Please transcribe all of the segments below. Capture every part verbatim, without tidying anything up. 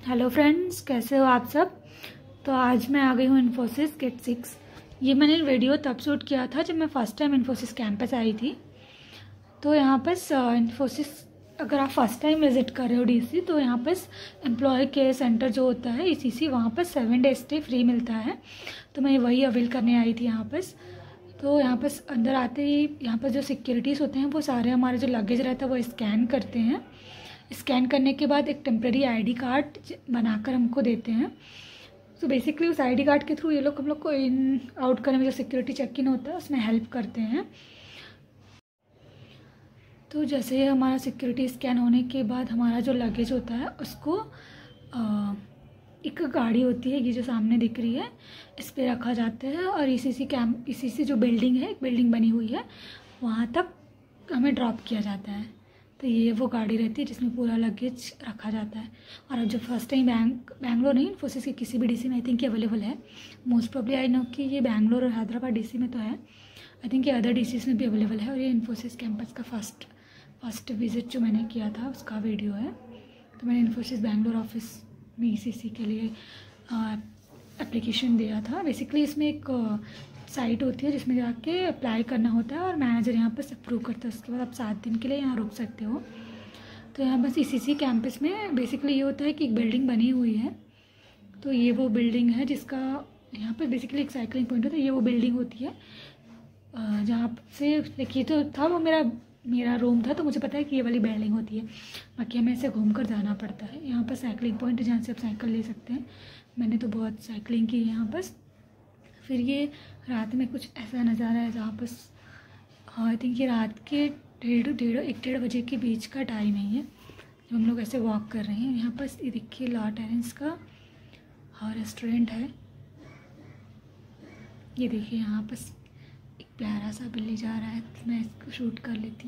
Hello friends, कैसे हो आप सब। तो आज मैं आ गई हूँ इन्फोसिस गेट सिक्स। ये मैंने वीडियो तब शूट किया था जब मैं फ़र्स्ट टाइम इन्फोसिस कैंपस आई थी। तो यहाँ पर इन्फोसिस अगर आप फर्स्ट टाइम विज़िट कर रहे हो डीसी, तो यहाँ पर एम्प्लॉय केयर सेंटर जो होता है ईसीसी, वहाँ पर सेवन डे स्टे फ्री मिलता है। तो मैं वही अवेल करने आई थी यहाँ पर। तो यहाँ पर अंदर आते ही यहाँ पर जो सिक्योरिटीज़ होते हैं वो सारे हमारे जो लगेज रहता है वो स्कैन करते हैं। स्कैन करने के बाद एक टेम्प्रेरी आईडी कार्ड बनाकर हमको देते हैं। तो बेसिकली उस आईडी कार्ड के थ्रू ये लोग हम लोग को इन आउट करने में जो सिक्योरिटी चेक इन होता है उसमें हेल्प करते हैं। तो जैसे हमारा सिक्योरिटी स्कैन होने के बाद हमारा जो लगेज होता है उसको आ, एक गाड़ी होती है, ये जो सामने दिख रही है, इस पे रखा जाता है और ईसीसी कैंप ईसीसी जो बिल्डिंग है, एक बिल्डिंग बनी हुई है, वहाँ तक हमें ड्रॉप किया जाता है। तो ये वो गाड़ी रहती है जिसमें पूरा लगेज रखा जाता है। और अब जो फर्स्ट टाइम बैंक बैंगलोर नहीं, इन्फोसिस के किसी भी डीसी में आई थिंक ये अवेलेबल है। मोस्ट प्रॉब्ली आई नो कि ये बैंगलोर और हैदराबाद डीसी में तो है, आई थिंक ये अदर डीसीज में भी अवेलेबल है। और ये इन्फोसिस कैंपस का फर्स्ट फर्स्ट विज़िट जो मैंने किया था उसका वीडियो है। तो मैंने इन्फोसिस बैंगलोर ऑफिस में ईसीसी के लिए एप्लीकेशन दिया था। बेसिकली इसमें एक साइट होती है जिसमें जाके अप्लाई करना होता है और मैनेजर यहाँ पर अप्रूव करता है। उसके बाद आप सात दिन के लिए यहाँ रुक सकते हो। तो यहाँ बस ईसीसी कैंपस में बेसिकली ये होता है कि एक बिल्डिंग बनी हुई है। तो ये वो बिल्डिंग है जिसका यहाँ पर बेसिकली एक साइकिलिंग पॉइंट होता है। ये वो बिल्डिंग होती है जहाँ से देखिए तो था वो मेरा मेरा रूम था, तो मुझे पता है कि ये वाली बिल्डिंग होती है। बाकी हमें ऐसे घूम कर जाना पड़ता है। यहाँ पर साइकिलिंग पॉइंट है जहाँ से आप साइकिल ले सकते हैं। मैंने तो बहुत साइकिलिंग की है यहाँ पर। फिर ये रात में कुछ ऐसा नज़ारा है जहाँ पर आई थिंक ये रात के डेढ़ डेढ़ एक डेढ़ बजे के बीच का टाइम है ये, जब हम लोग ऐसे वॉक कर रहे हैं। यहाँ पर ये देखिए लॉ टेरेंस का हाँ रेस्टोरेंट है। ये देखिए यहाँ पर एक प्यारा सा बिल्ली जा रहा है, तो मैं इसको शूट कर लेती।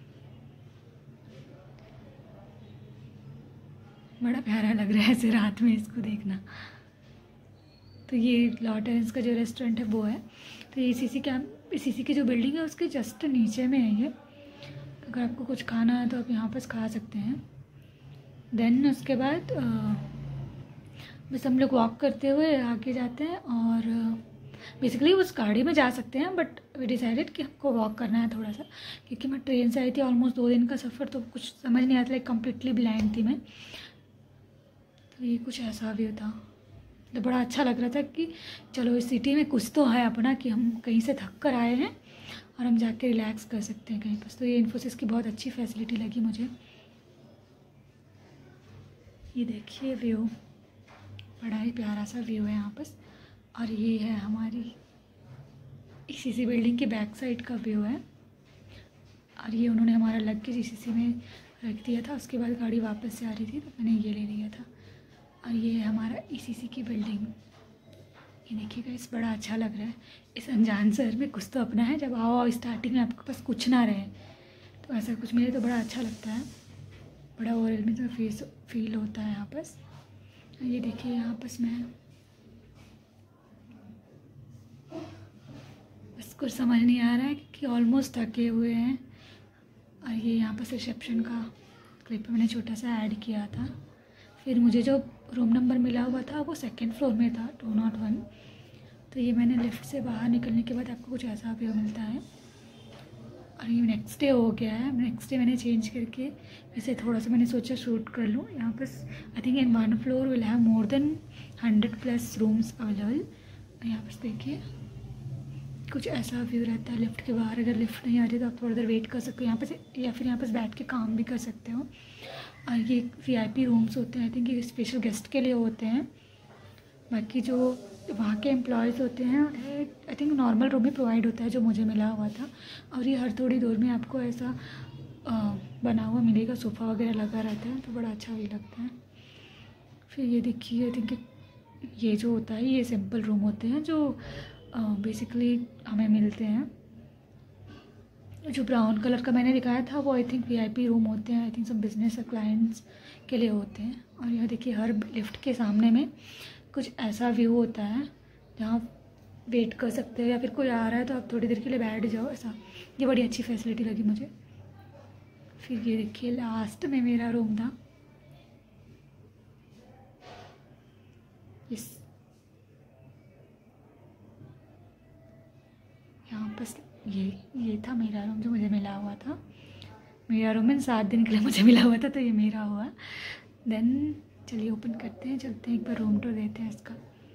बड़ा प्यारा लग रहा है ऐसे रात में इसको देखना। तो ये लॉ टेरेंस का जो रेस्टोरेंट है वो है। तो ये ईसीसी कैंप ईसीसी की जो बिल्डिंग है उसके जस्ट नीचे में है ये। अगर आपको कुछ खाना है तो आप यहाँ पर खा सकते हैं। देन उसके बाद बस हम लोग वॉक करते हुए आगे जाते हैं और बेसिकली उस गाड़ी में जा सकते हैं, बट वी डिसाइडेड कि हमको वॉक करना है थोड़ा सा, क्योंकि मैं ट्रेन से आई थी ऑलमोस्ट दो दिन का सफ़र, तो कुछ समझ नहीं आता, लाइक कम्प्लीटली ब्लाइंड थी मैं। तो ये कुछ ऐसा व्यू था। तो बड़ा अच्छा लग रहा था कि चलो इस सिटी में कुछ तो है अपना, कि हम कहीं से थक कर आए हैं और हम जाके रिलैक्स कर सकते हैं कहीं पर। तो ये इन्फोसिस की बहुत अच्छी फैसिलिटी लगी मुझे। ये देखिए व्यू, बड़ा ही प्यारा सा व्यू है यहाँ पर। और ये है हमारी ईसीसी बिल्डिंग की बैक साइड का व्यू है। और ये उन्होंने हमारा लगेज ईसीसी में रख दिया था। उसके बाद गाड़ी वापस से आ रही थी तो मैंने ये ले लिया था। और ये है हमारा ईसीसी की बिल्डिंग। ये देखिएगा, इस बड़ा अच्छा लग रहा है। इस अनजान शहर में कुछ तो अपना है। जब आओ आओ स्टार्टिंग में आपके पास कुछ ना रहे तो ऐसा कुछ मिले तो बड़ा अच्छा लगता है। बड़ा ओवरऑल में तो फेस फील होता है यहाँ पर। ये देखिए यहाँ पर मैं बस कुछ समझ नहीं आ रहा है कि ऑलमोस्ट थके हुए हैं। और ये यहाँ पर रिसेप्शन का क्लिप मैंने छोटा सा ऐड किया था। फिर मुझे जो रूम नंबर मिला हुआ था वो सेकंड फ्लोर में था, टू नॉट वन। तो ये मैंने लिफ्ट से बाहर निकलने के बाद आपको कुछ ऐसा व्यू मिलता है। और ये नेक्स्ट डे हो गया है। नेक्स्ट डे मैंने चेंज करके वैसे थोड़ा सा मैंने सोचा शूट कर लूँ। यहाँ पर I think in one floor will have more than hundred plus rooms available. यहाँ पर देखिए कुछ ऐसा व्यू रहता है लिफ्ट के बाहर। अगर लिफ्ट नहीं आ रही तो आप थोड़ी देर वेट कर सकते हो यहाँ पे, या फिर यहाँ पर बैठ के काम भी कर सकते हो। और ये वीआईपी रूम्स होते हैं, आई थिंक ये स्पेशल गेस्ट के लिए होते हैं। बाकी जो वहाँ के एम्प्लॉयज़ होते हैं उन्हें आई थिंक नॉर्मल रूम ही प्रोवाइड होता है जो मुझे मिला हुआ था। और ये हर थोड़ी देर में आपको ऐसा आ, बना हुआ मिलेगा, सोफ़ा वगैरह लगा रहता है, तो बड़ा अच्छा भी लगता है। फिर ये देखिए, आई थिंक ये जो होता है ये सिंपल रूम होते हैं जो बेसिकली uh, हमें मिलते हैं। जो ब्राउन कलर का मैंने दिखाया था वो आई थिंक वीआईपी रूम होते हैं। आई थिंक सब बिजनेस और क्लाइंट्स के लिए होते हैं। और यह देखिए हर लिफ्ट के सामने में कुछ ऐसा व्यू होता है जहाँ वेट कर सकते हो, या फिर कोई आ रहा है तो आप थोड़ी देर के लिए बैठ जाओ, ऐसा। ये बड़ी अच्छी फैसिलिटी लगी मुझे। फिर ये देखिए लास्ट में मेरा रूम था। इस यहाँ पर ये ये था मेरा रूम जो मुझे मिला हुआ था। मेरा रूम इन सात दिन के लिए मुझे मिला हुआ था, तो ये मेरा हुआ। देन चलिए ओपन करते हैं, चलते हैं एक बार रूम टूर देते हैं इसका।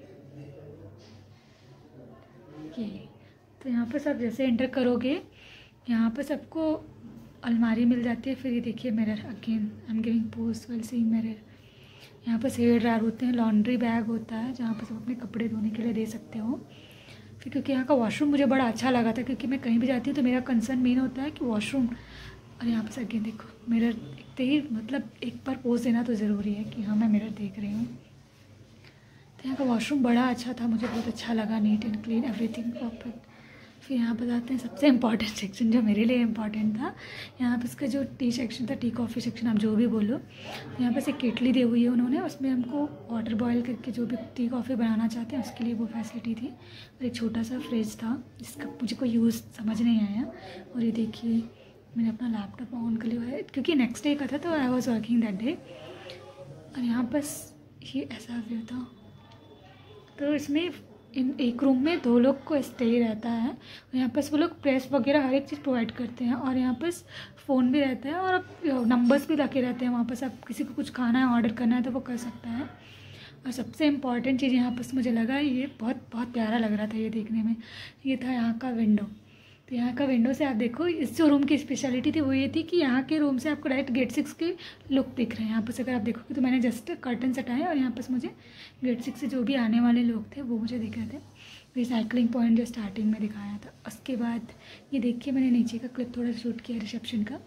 ये तो यहाँ पर सब जैसे एंटर करोगे यहाँ पर सबको अलमारी मिल जाती है। फिर ये देखिए mirror, again I am giving pose well seeing mirror. यहाँ पर शेड ड्रायर होते हैं, लॉन्ड्री बैग होता है जहाँ पर सब अपने कपड़े धोने के लिए दे सकते हो। फिर क्योंकि यहाँ का वॉशरूम मुझे बड़ा अच्छा लगा था, क्योंकि मैं कहीं भी जाती हूँ तो मेरा कंसर्न मेन होता है कि वॉशरूम। और यहाँ पर अगेन देखो मिरर देखते ही मतलब एक बार पोज देना तो ज़रूरी है कि हाँ मैं मिरर देख रही हूँ। तो यहाँ का वॉशरूम बड़ा अच्छा था, मुझे बहुत अच्छा लगा, neat and clean, everything perfect. फिर यहाँ पर आते हैं सबसे इम्पॉर्टेंट सेक्शन जो मेरे लिए इम्पॉर्टेंट था। यहाँ पर इसका जो टी सेक्शन था, टी कॉफ़ी सेक्शन आप जो भी बोलो। यहाँ पर से केटली दी हुई है उन्होंने, उसमें हमको वाटर बॉयल करके जो भी टी कॉफ़ी बनाना चाहते हैं उसके लिए वो फैसिलिटी थी। और एक छोटा सा फ्रिज था जिसका मुझे कोई यूज़ समझ नहीं आया। और ये देखिए मैंने अपना लैपटॉप ऑन कर लिया है क्योंकि नेक्स्ट डे का था, तो I was working that day. और यहाँ बस ये ऐसा व्यू था। तो इसमें इन एक रूम में दो लोग को स्टे रहता है। और यहाँ पर वो लोग प्रेस वगैरह हर एक चीज़ प्रोवाइड करते हैं। और यहाँ पर फ़ोन भी रहता है और नंबर्स भी रखे रहते हैं वहाँ पर। सब किसी को कुछ खाना है, ऑर्डर करना है तो वो कर सकता है। और सबसे इम्पॉर्टेंट चीज़ यहाँ पर मुझे लगा, ये बहुत बहुत प्यारा लग रहा था ये देखने में, ये था यहाँ का विंडो। तो यहाँ का विंडो से आप देखो, इस जो रूम की स्पेशलिटी थी वो ये थी कि यहाँ के रूम से आपको डायरेक्ट गेट सिक्स के लुक दिख रहे हैं। यहाँ पर से अगर आप देखोगे तो मैंने जस्ट कर्टन हटाए और यहाँ पर मुझे गेट सिक्स से जो भी आने वाले लोग थे वो मुझे दिख रहे थे। रिसाइकलिंग पॉइंट जो स्टार्टिंग में दिखाया था। उसके बाद ये देखिए मैंने नीचे का क्लिप थोड़ा शूट किया रिसेप्शन का।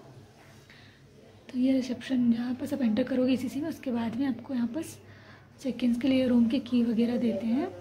तो ये रिसेप्शन जहाँ पर आप एंटर करोगे इसी में, उसके बाद में आपको यहाँ पर चेक इन के लिए रूम के की वगैरह देते हैं।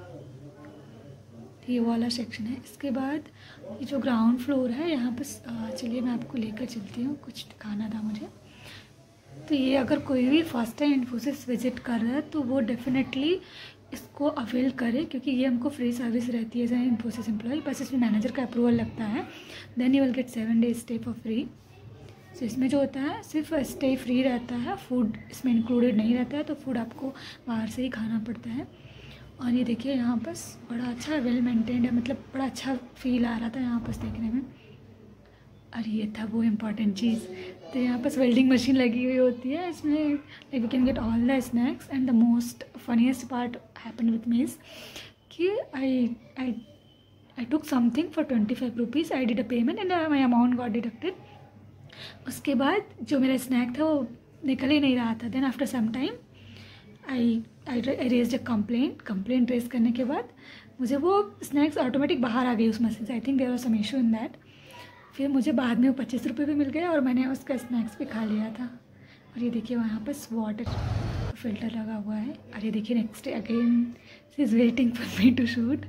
ये वाला सेक्शन है। इसके बाद ये जो ग्राउंड फ्लोर है यहाँ पर, चलिए मैं आपको लेकर चलती हूँ, कुछ दिखाना था मुझे। तो ये अगर कोई भी फर्स्ट टाइम इन्फोसिस विजिट कर रहा है तो वो डेफिनेटली इसको अवेल करे, क्योंकि ये हमको फ्री सर्विस रहती है एज एन इन्फोसिस एम्प्लॉय। बस इसमें मैनेजर का अप्रूवल लगता है, then you will get seven days stay for free. So इसमें जो होता है सिर्फ स्टे फ्री रहता है, फूड इसमें इंक्लूडेड नहीं रहता है, तो फूड आपको बाहर से ही खाना पड़ता है। और ये देखिए यहाँ पर बड़ा अच्छा वेल मेंटेन्ड है, मतलब बड़ा अच्छा फील आ रहा था यहाँ पर देखने में। और ये था वो इम्पॉर्टेंट चीज़। तो यहाँ पर वेल्डिंग मशीन लगी हुई होती है इसमें, like we can get all the snacks. And the most funniest part happen with me कि I I I took something for twenty five rupees, I did a payment and my amount got deducted. उसके बाद जो मेरा snack था वो निकल ही नहीं रहा था। Then after some time I I raised a complaint. Complaint raise करने के बाद मुझे वो स्नैक्स ऑटोमेटिक बाहर आ गई उस मशीन से। I think there was some issue in that. फिर मुझे बाद में वो पच्चीस रुपये भी मिल गए और मैंने उसका स्नैक्स भी खा लिया था। और ये देखिए वहाँ पर वाटर फिल्टर लगा हुआ है। और ये देखिए next day again she is waiting for me to shoot.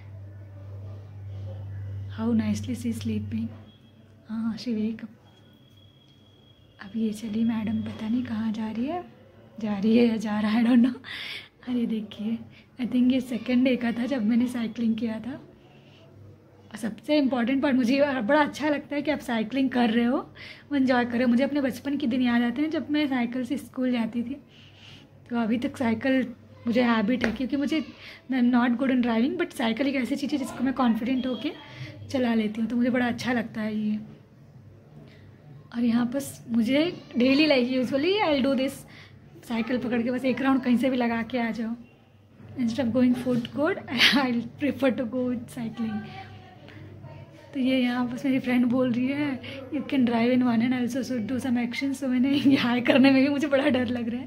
How nicely she sleeping. हाँ शी वेक अप। अब ये चली मैडम पता नहीं कहाँ जा रही है, जा रही है या जा रहा है, डोंट नो। अरे देखिए आई थिंक ये सेकंड डे का था जब मैंने साइकिलिंग किया था। और सबसे इम्पॉर्टेंट पार्ट मुझे बड़ा अच्छा लगता है कि आप साइकिलिंग कर रहे हो, वो इन्जॉय कर रहे हो। मुझे अपने बचपन के दिन याद आते हैं जब मैं साइकिल से स्कूल जाती थी। तो अभी तक साइकिल मुझे हैबिट है, क्योंकि मुझे not good in driving, but cycle एक ऐसी चीज़ है जिसको मैं कॉन्फिडेंट होके चला लेती हूँ, तो मुझे बड़ा अच्छा लगता है ये। और यहाँ पर मुझे daily like usually I will do this, cycle पकड़ के बस एक राउंड कहीं से भी लगा के आ जाओ। Instead of going food court I will prefer to go with cycling. तो ये यहाँ पर मेरी फ्रेंड बोल रही है you can drive in one and also should do some action. So मैंने ये हाई करने में भी मुझे बड़ा डर लग रहा है।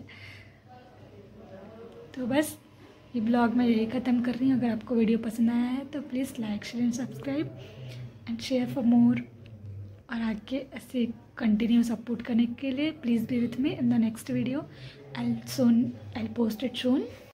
तो बस ये ब्लॉग मैं यही ख़त्म कर रही हूँ। अगर आपको वीडियो पसंद आया है तो please like share and subscribe and share for more. और आगे ऐसे कंटिन्यू सपोर्ट करने के लिए please be with me in the next video. I soon I post it Son.